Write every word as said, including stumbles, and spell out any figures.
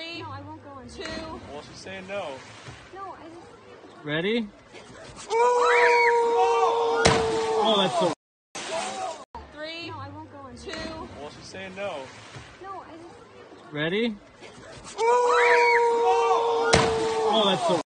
Three. No, I won't go on. Two. Well, she's saying no. No, I just... Ready? Oh, that's so... Three. No, I won't go on. Two. Well, she's saying no. No, I just... Ready? Oh, that's so...